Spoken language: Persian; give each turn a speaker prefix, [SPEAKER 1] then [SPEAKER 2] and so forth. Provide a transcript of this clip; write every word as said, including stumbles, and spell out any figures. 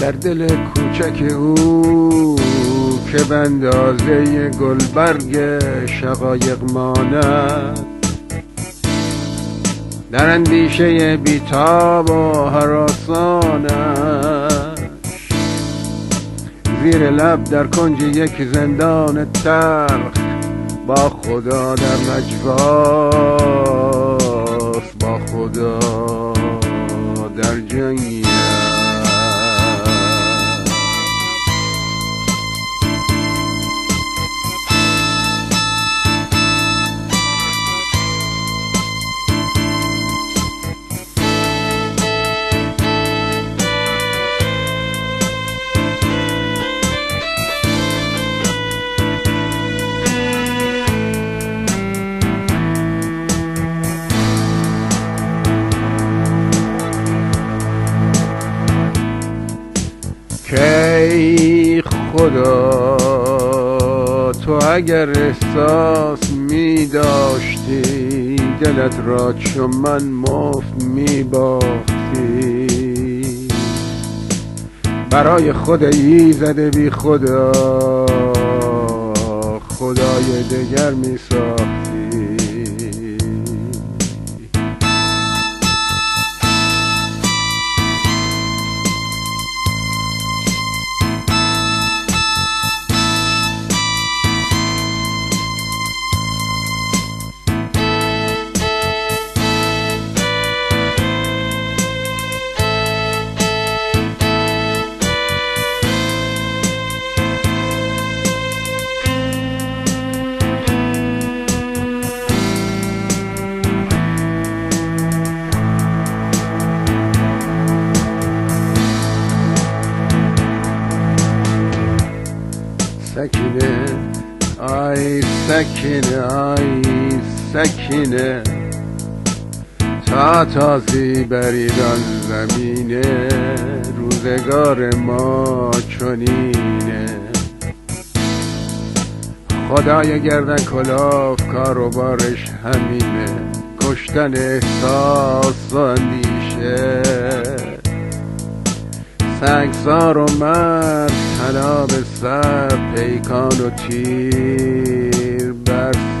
[SPEAKER 1] در دل کوچک او که به اندازه گلبرگ شقایق ماند، در اندیشه بیتاب و هراسانش زیر لب در کنج یک زندان تلخ با خدا در نجواست، با خدا در جنگی کی خدا تو اگر احساس می داشتی دلت را چون من مفت می باختی، برای خود ایزد بی خدا خدای دگر می ساختی. سکینه آی سکینه آی سکینه تا تازی بر ایران زمینه، روزگار ما چنینه، خدای گردن کلاف کار و بارش همینه، کشتن احساس و اندیشه، سنگسار و مرد طلا به سر، پیکان و تیر بر